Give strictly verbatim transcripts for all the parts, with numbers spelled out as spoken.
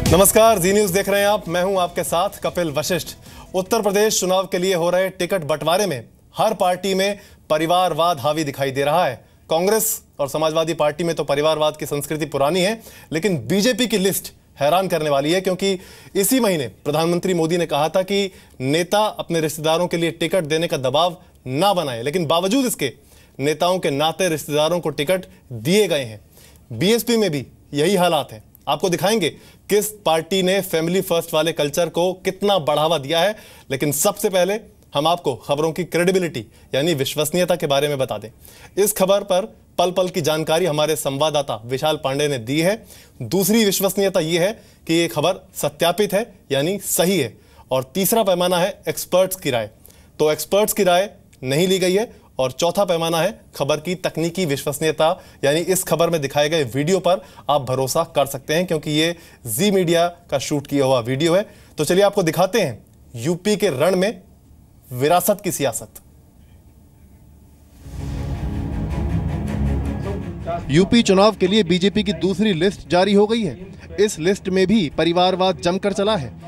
नमस्कार, जी न्यूज देख रहे हैं आप। मैं हूं आपके साथ कपिल वशिष्ठ। उत्तर प्रदेश चुनाव के लिए हो रहे टिकट बंटवारे में हर पार्टी में परिवारवाद हावी दिखाई दे रहा है। कांग्रेस और समाजवादी पार्टी में तो परिवारवाद की संस्कृति पुरानी है, लेकिन बीजेपी की लिस्ट हैरान करने वाली है, क्योंकि इसी महीने प्रधानमंत्री मोदी ने कहा था कि नेता अपने रिश्तेदारों के लिए टिकट देने का दबाव ना बनाए, लेकिन बावजूद इसके नेताओं के नाते रिश्तेदारों को टिकट दिए गए हैं। बीएसपी में भी यही हालात है। आपको दिखाएंगे किस पार्टी ने फैमिली फर्स्ट वाले कल्चर को कितना बढ़ावा दिया है, लेकिन सबसे पहले हम आपको खबरों की क्रेडिबिलिटी यानी विश्वसनीयता के बारे में बता दें। इस खबर पर पल पल की जानकारी हमारे संवाददाता विशाल पांडे ने दी है। दूसरी विश्वसनीयता यह है कि यह खबर सत्यापित है यानी सही है, और तीसरा पैमाना है एक्सपर्ट्स की राय। तो एक्सपर्ट्स की राय नहीं ली गई है। और चौथा पैमाना है खबर की तकनीकी विश्वसनीयता, यानी इस खबर में दिखाए गए वीडियो पर आप भरोसा कर सकते हैं, क्योंकि ये जी मीडिया का शूट किया हुआ वीडियो है। तो चलिए आपको दिखाते हैं यूपी के रण में विरासत की सियासत। यूपी चुनाव के लिए बीजेपी की दूसरी लिस्ट जारी हो गई है। इस लिस्ट में भी परिवारवाद जमकर चला है।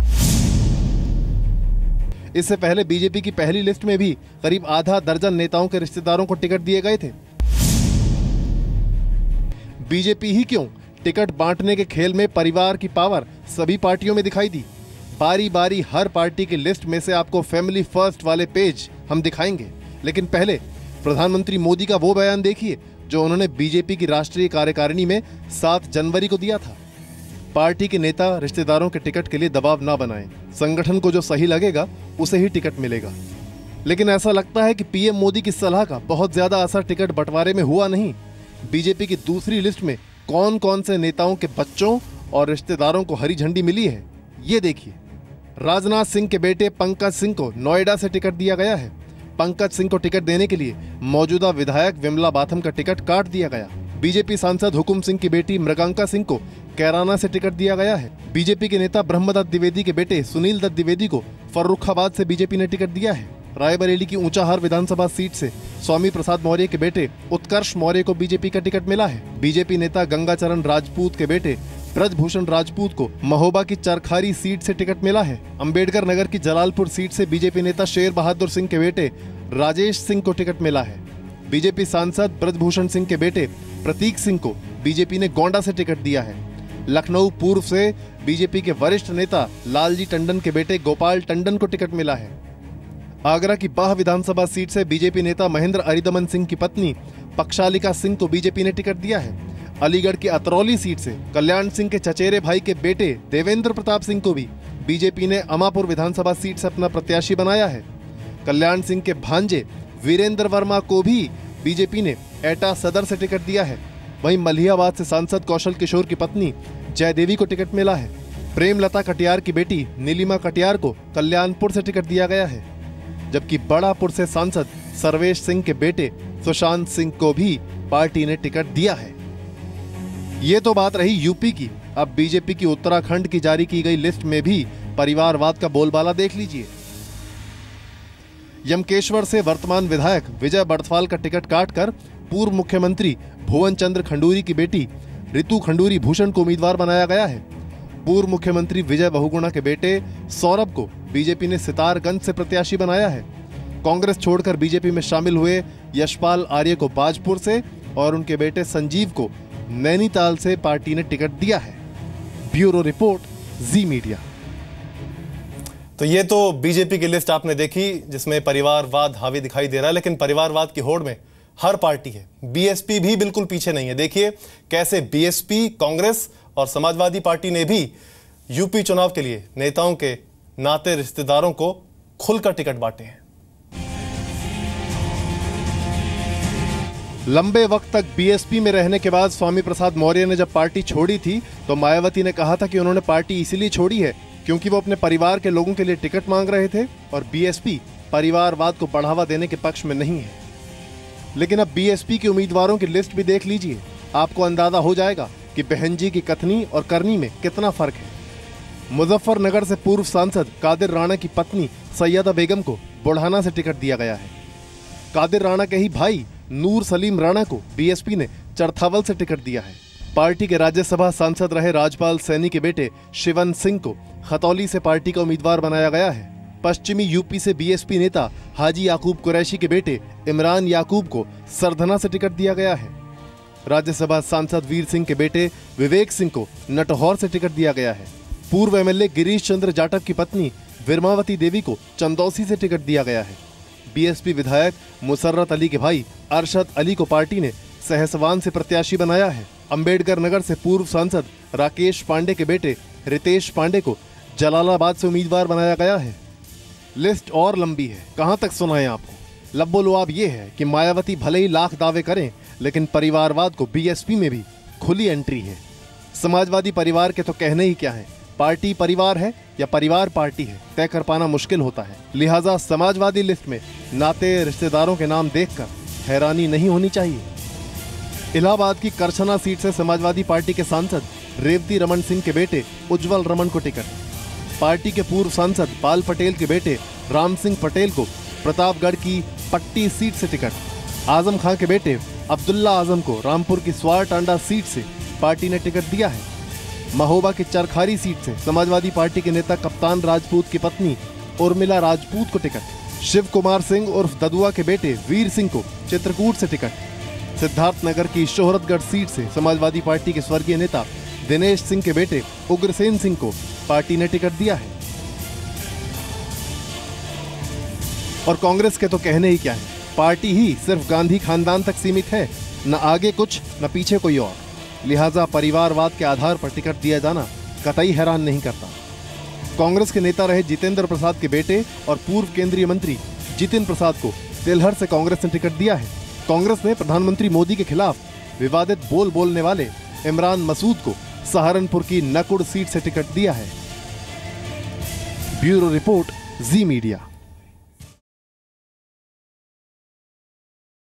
इससे पहले बीजेपी की पहली लिस्ट में भी करीब आधा दर्जन नेताओं के रिश्तेदारों को टिकट दिए गए थे। बीजेपी ही क्यों, टिकट बांटने के खेल में परिवार की पावर सभी पार्टियों में दिखाई दी। बारी बारी हर पार्टी की लिस्ट में से आपको फैमिली फर्स्ट वाले पेज हम दिखाएंगे, लेकिन पहले प्रधानमंत्री मोदी का वो बयान देखिए जो उन्होंने बीजेपी की राष्ट्रीय कार्यकारिणी में सात जनवरी को दिया था। पार्टी के नेता रिश्तेदारों के टिकट के लिए दबाव ना बनाएं। संगठन को जो सही लगेगा उसे ही टिकट मिलेगा। लेकिन ऐसा लगता है कि पीएम मोदी की सलाह का बहुत ज्यादा असर टिकट बंटवारे में हुआ नहीं। बीजेपी की दूसरी लिस्ट में कौन कौन से नेताओं के बच्चों और रिश्तेदारों को हरी झंडी मिली है, ये देखिए। राजनाथ सिंह के बेटे पंकज सिंह को नोएडा से टिकट दिया गया है। पंकज सिंह को टिकट देने के लिए मौजूदा विधायक विमला बाथम का टिकट काट दिया गया। बीजेपी सांसद हुकुम सिंह की बेटी मृगांका सिंह को कैराना से टिकट दिया गया है। बीजेपी के नेता ब्रह्मदत्त द्विवेदी के बेटे सुनील दत्त द्विवेदी को फर्रुखाबाद से बीजेपी ने टिकट दिया है। रायबरेली की ऊंचाहार विधानसभा सीट से स्वामी प्रसाद मौर्य के बेटे उत्कर्ष मौर्य को बीजेपी का टिकट मिला है। बीजेपी नेता गंगाचरण राजपूत के बेटे ब्रजभूषण राजपूत को महोबा की चरखारी सीट से टिकट मिला है। अंबेडकर नगर की जलालपुर सीट से बीजेपी नेता शेर बहादुर सिंह के बेटे राजेश सिंह को टिकट मिला है। बीजेपी सांसद ब्रजभूषण सिंह के बेटे प्रतीक सिंह को बीजेपी ने गोंडा से टिकट दिया है। लखनऊ पूर्व से बीजेपी के वरिष्ठ नेता लालजी टंडन के बेटे गोपाल टंडन को टिकट मिला है। आगरा की बाह विधानसभा सीट से बीजेपी नेता महेंद्र अरिदमन सिंह की पत्नी पक्षालिका सिंह को बीजेपी ने टिकट दिया है। अलीगढ़ की अतरौली सीट से कल्याण सिंह के चचेरे भाई के बेटे देवेंद्र प्रताप सिंह को भी बीजेपी ने अमापुर विधानसभा सीट से अपना प्रत्याशी बनाया है। कल्याण सिंह के भांजे वीरेंद्र वर्मा को भी बीजेपी ने एटा सदर से टिकट दिया है। वहीं मलिहाबाद से सांसद कौशल किशोर की पत्नी जयदेवी को टिकट मिला है। प्रेमलता कटियार की बेटी नीलिमा कटियार को कल्याणपुर से टिकट दिया गया है, जबकि बड़ापुर से सांसद सर्वेश सिंह के बेटे सुशांत सिंह को भी पार्टी ने टिकट दिया है। ये तो बात रही यूपी की। अब बीजेपी की उत्तराखंड की जारी की गई लिस्ट में भी परिवारवाद का बोलबाला देख लीजिए। यमकेश्वर से वर्तमान विधायक विजय बड़थवाल का टिकट काटकर पूर्व मुख्यमंत्री भुवन चंद्र खंडूरी की बेटी रितु खंडूरी भूषण को उम्मीदवार बनाया गया है। पूर्व मुख्यमंत्री विजय बहुगुणा के बेटे सौरभ को बीजेपी ने सितारगंज से प्रत्याशी बनाया है। कांग्रेस छोड़कर बीजेपी में शामिल हुए यशपाल आर्य को बाजपुर से और उनके बेटे संजीव को नैनीताल से पार्टी ने टिकट दिया है। Bureau report, Zee media. तो ये तो बीजेपी की लिस्ट आपने देखी, जिसमें परिवारवाद हावी दिखाई दे रहा है, लेकिन परिवारवाद की होड़ में हर पार्टी है। बीएसपी भी बिल्कुल पीछे नहीं है। देखिए कैसे बीएसपी, कांग्रेस और समाजवादी पार्टी ने भी यूपी चुनाव के लिए नेताओं के नाते रिश्तेदारों को खुलकर टिकट बांटे हैं। लंबे वक्त तक बीएसपी में रहने के बाद स्वामी प्रसाद मौर्य ने जब पार्टी छोड़ी थी तो मायावती ने कहा था कि उन्होंने पार्टी इसलिए छोड़ी है क्योंकि वो अपने परिवार के लोगों के लिए टिकट मांग रहे थे और बीएसपी परिवारवाद को बढ़ावा देने के पक्ष में नहीं है। लेकिन अब बीएसपी के उम्मीदवारों की लिस्ट भी देख लीजिए, आपको अंदाजा हो जाएगा कि बहन जी की कथनी और करनी में कितना फर्क है। मुजफ्फरनगर से पूर्व सांसद कादिर राणा की पत्नी सैयदा बेगम को बुढ़ाना से टिकट दिया गया है। कादिर राणा के ही भाई नूर सलीम राणा को बीएसपी ने चरथावल से टिकट दिया है। पार्टी के राज्यसभा सांसद रहे राजपाल सैनी के बेटे शिवन सिंह को खतौली से पार्टी का उम्मीदवार बनाया गया है। पश्चिमी यूपी से बीएसपी नेता हाजी याकूब कुरैशी के बेटे इमरान याकूब को सरधना से टिकट दिया गया है। राज्यसभा सांसद वीर सिंह के बेटे विवेक सिंह को नटहौर से टिकट दिया गया है। पूर्व एमएलए गिरीश चंद्र जाटव की पत्नी विरमावती देवी को चंदौसी से टिकट दिया गया है। बीएसपी विधायक मुसर्रत अली के भाई अरशद अली को पार्टी ने सहसवान से प्रत्याशी बनाया है। अंबेडकर नगर से पूर्व सांसद राकेश पांडे के बेटे रितेश पांडे को जलालाबाद से उम्मीदवार बनाया गया है। लिस्ट और लंबी है, कहां तक सुनाएं आपको। लब्बो लुआब ये है कि मायावती भले ही लाख दावे करें, लेकिन परिवारवाद को बीएसपी में भी खुली एंट्री है। समाजवादी परिवार के तो कहने ही क्या है, पार्टी परिवार है या परिवार पार्टी है, तय कर पाना मुश्किल होता है। लिहाजा समाजवादी लिस्ट में नाते रिश्तेदारों के नाम देखकर हैरानी नहीं होनी चाहिए। इलाहाबाद की करछना सीट से समाजवादी पार्टी के सांसद रेवती रमन सिंह के बेटे उज्जवल रमन को टिकट। पार्टी के पूर्व सांसद पाल पटेल के बेटे राम सिंह पटेल को प्रतापगढ़ की पट्टी सीट से टिकट। आजम खां के बेटे अब्दुल्ला आजम को रामपुर की स्वार टांडा सीट से पार्टी ने टिकट दिया है। महोबा की चरखारी सीट से समाजवादी पार्टी के नेता कप्तान राजपूत की पत्नी उर्मिला राजपूत को टिकट। शिव कुमार सिंह उर्फ ददुआ के बेटे वीर सिंह को चित्रकूट से टिकट। सिद्धार्थनगर की शोहरतगढ़ सीट से समाजवादी पार्टी के स्वर्गीय नेता दिनेश सिंह के बेटे उग्रसेन सिंह को पार्टी ने टिकट दिया है। और कांग्रेस के तो कहने ही क्या है, पार्टी ही सिर्फ गांधी खानदान तक सीमित है, न आगे कुछ न पीछे कोई और। लिहाजा परिवारवाद के आधार पर टिकट दिया जाना कतई हैरान नहीं करता। कांग्रेस के नेता रहे जितेंद्र प्रसाद के बेटे और पूर्व केंद्रीय मंत्री जितिन प्रसाद को तिलहर से कांग्रेस ने टिकट दिया है। कांग्रेस ने प्रधानमंत्री मोदी के खिलाफ विवादित बोल बोलने वाले इमरान मसूद को सहारनपुर की नकुड़ सीट से टिकट दिया है। Bureau report, Zee media.